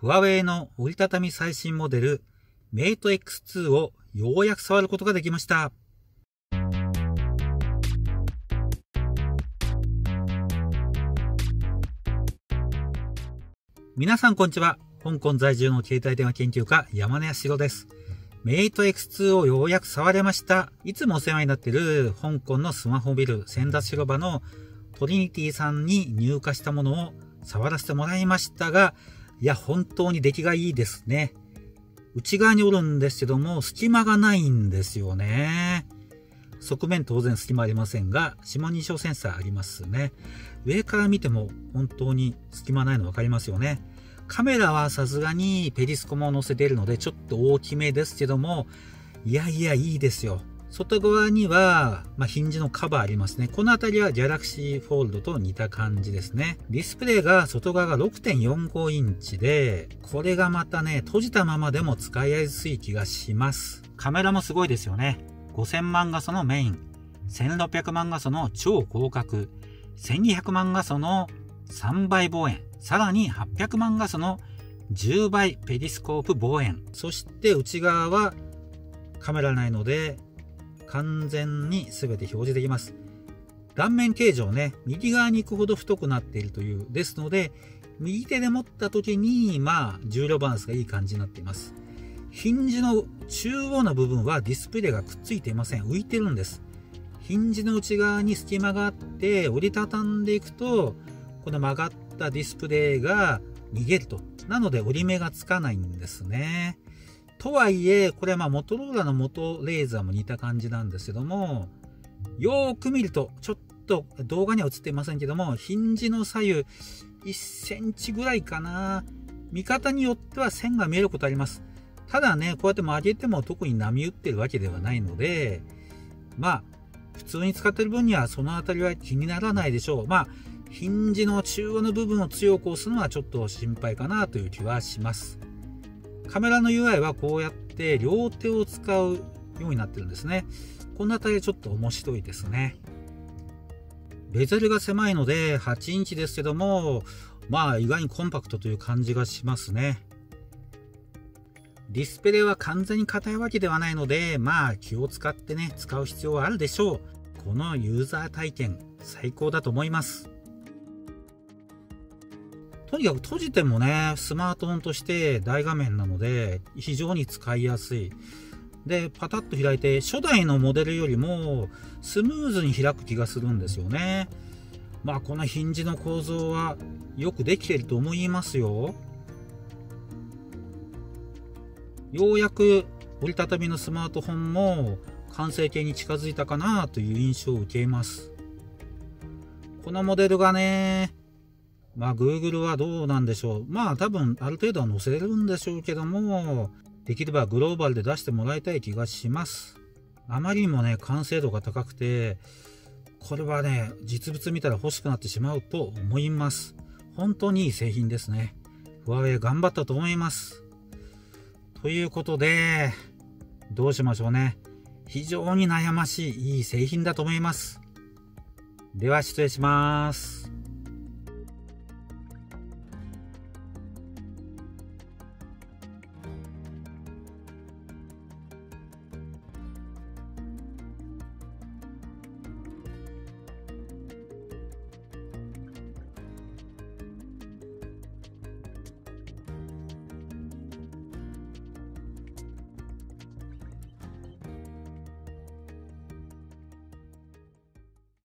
フワウェイの折りたたみ最新モデル、メイト X2 をようやく触ることができました。皆さんこんにちは。香港在住の携帯電話研究家、山根康弘です。メイト X2 をようやく触れました。いつもお世話になっている香港のスマホビル、先達広場のトリニティさんに入荷したものを触らせてもらいましたが、いや、本当に出来がいいですね。内側におるんですけども、隙間がないんですよね。側面当然隙間ありませんが、指紋認証センサーありますね。上から見ても本当に隙間ないの分かりますよね。カメラはさすがにペリスコも載せているのでちょっと大きめですけども、いやいやいいですよ。外側には、ヒンジのカバーありますね。この辺りはギャラクシーフォールドと似た感じですね。ディスプレイが外側が 6.45 インチで、これがまたね、閉じたままでも使いやすい気がします。カメラもすごいですよね。5000万画素のメイン、1600万画素の超広角、1200万画素の3倍望遠、さらに800万画素の10倍ペリスコープ望遠、そして内側はカメラないので完全に全て表示できます。断面形状ね、右側に行くほど太くなっているというですので、右手で持った時に重量バランスがいい感じになっています。ヒンジの中央の部分はディスプレイがくっついていません。浮いてるんです。ヒンジの内側に隙間があって折りたたんでいくと、この曲がったディスプレイが逃げると。なので折り目がつかないんですね。とはいえ、これはモトローラの元レーザーも似た感じなんですけども、よーく見ると、ちょっと動画には映っていませんけども、ヒンジの左右1センチぐらいかな。見方によっては線が見えることあります。ただね、こうやって曲げても特に波打ってるわけではないので、普通に使ってる分にはそのあたりは気にならないでしょう。ヒンジの中央の部分を強く押すのはちょっと心配かなという気はします。カメラの UI はこうやって両手を使うようになってるんですね。このあたりちょっと面白いですね。ベゼルが狭いので8インチですけども、意外にコンパクトという感じがしますね。ディスプレイは完全に硬いわけではないので、気を使ってね、使う必要はあるでしょう。このユーザー体験、最高だと思います。とにかく閉じてもね、スマートフォンとして大画面なので、非常に使いやすい。で、パタッと開いて、初代のモデルよりもスムーズに開く気がするんですよね。このヒンジの構造はよくできていると思いますよ。ようやく折りたたみのスマートフォンも完成形に近づいたかなという印象を受けます。このモデルがね、Google はどうなんでしょう。多分ある程度は載せれるんでしょうけども、できればグローバルで出してもらいたい気がします。あまりにもね、完成度が高くて、これはね、実物見たら欲しくなってしまうと思います。本当にいい製品ですね。フワウェイ頑張ったと思います。ということで、どうしましょうね。非常に悩ましいいい製品だと思います。では失礼します。